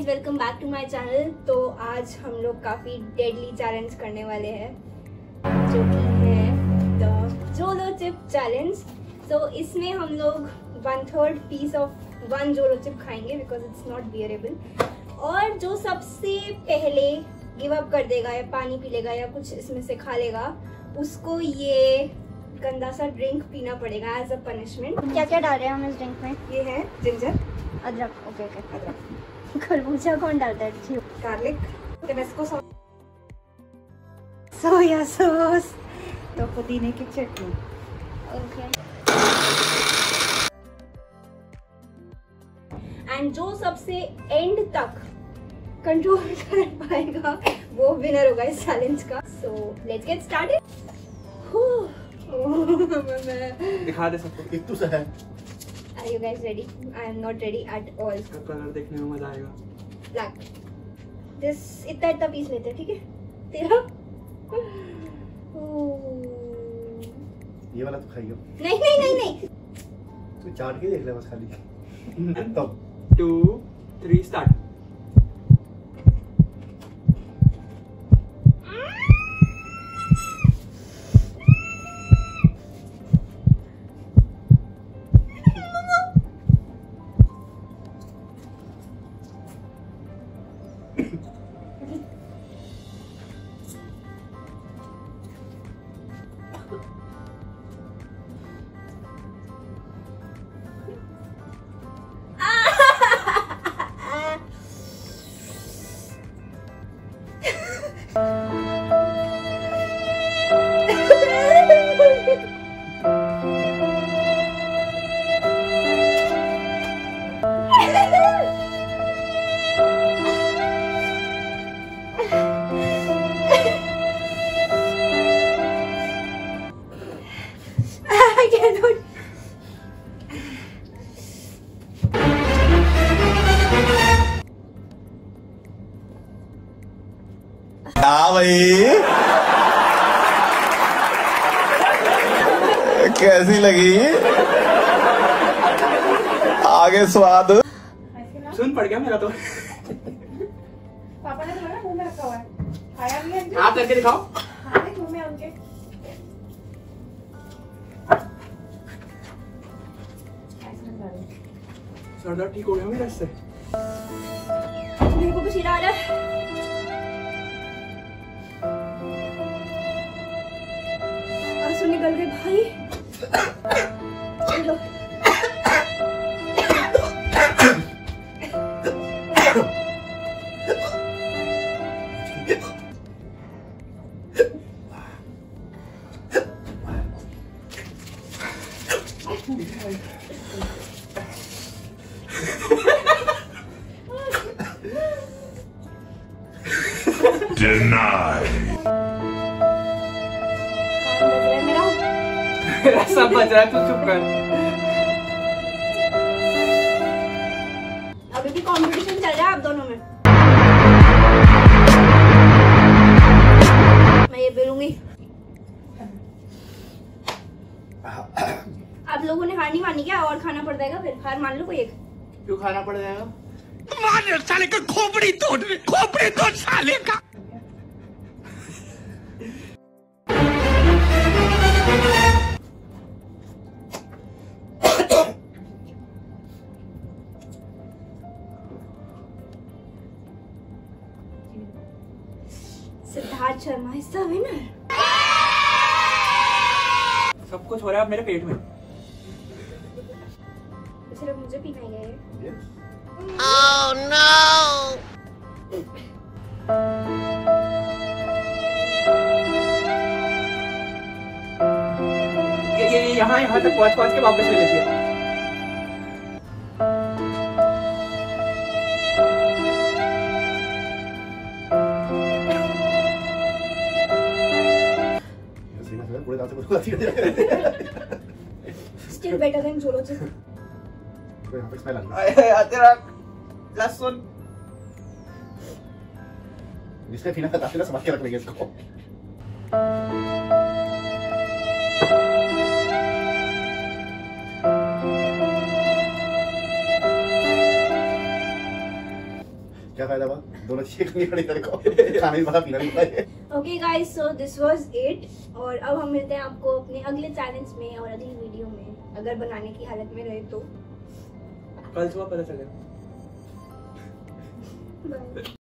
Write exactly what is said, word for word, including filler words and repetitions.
Guys, welcome back to my channel. तो आज हम लोग काफ़ी डेडली चैलेंज करने वाले हैं जो कि है द जोलो चिप चैलेंज। तो इसमें हम लोग one third piece of one Jolo chip खाएंगे बिकॉज इट्स नॉट बियरेबल। और जो सबसे पहले गिव अप कर देगा या पानी पी लेगा या कुछ इसमें से खा लेगा, उसको ये गंदा सा ड्रिंक पीना पड़ेगा एज अ पनिशमेंट। क्या क्या डाल रहे हैं हम इस ड्रिंक में? ये है जिंजर, अदरक, ओके ओके। अदरक, खरबूजा कौन डालता है? Garlic, Tabasco sauce, soya sauce, तो पुदीने की चटनी। ओके। एंड जो सबसे एंड तक कंट्रोल कर पाएगा वो विनर होगा इस चैलेंज का। So let's get started. दिखा दे सबको। एक तो सा है। Are you guys ready? I am not ready at all. इसका कलर देखने में मजा आएगा। Black. This इतना इतना पीस लेते हैं, ठीक है? तेरा? ये वाला तो खाइयो। नहीं नहीं नहीं नहीं। तू चाट के देख ले बस खाली। तब two three start. I cannot. हाँ भाई, कैसी लगी? आगे स्वाद सुन पड़ गया मेरा तो। पापा ने तुम्हारा मुंह में रखा हुआ है, खाया भी है? आप करके दिखाओ। हाँ, देख मुंह में उनके। सर दर्द ठीक हो गया मेरा इससे। मेरे को पसीना आ रहा है। आंसू निकल गए भाई। चलो। Denied. मेरा सब बच रहा है, तू चुप कर। अभी भी कंपटीशन चल रहा है आप दोनों में। मैं ये बेलूंगी। आप लोगों ने हार नहीं मानी क्या? और खाना पड़ जाएगा फिर? हार मान लो कोई एक। क्यों खाना पड़ जाएगा? मार साले का खोपड़ी तोड़, खोपड़ी तोड़ साले का। Siddharth Sharma is the winner. सब कुछ हो रहा है अब मेरे पेट में। सिर्फ मुझे पीना ही है। Oh no! ये ये यहाँ यहाँ तक पहुँच पहुँच के वापस ले लेती है। पूरे दांत से मुझको आती है। Still better than Jolo chip. तो यहाँ पे स्मेल आ रही है। तेरा लहसुन जिसका पीना था ताकि ना समझ के रख लेंगे इसको। क्या फायदा हुआ? दोनों चीजें करनी पड़ी तेरे को, खाना भी पड़ा पीना भी पड़ा। Okay guys, so this was it, और अब हम मिलते हैं आपको अपने अगले चैलेंज में और अगली वीडियो में, अगर बनाने की हालत में रहे तो। कल सुबह पता चलेगा। बाय।